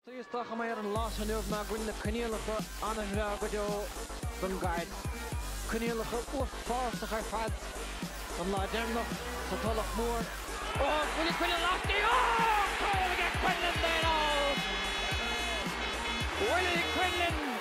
Tríosta mé ar an lásanúh me gine cnéalacha anra go deo don gaiid. Cnéalacha uafáach ar fad an lá dénach sa talach mór. Ó bhfuil cuine láchtaí Quinlan there now. Willie Quinlan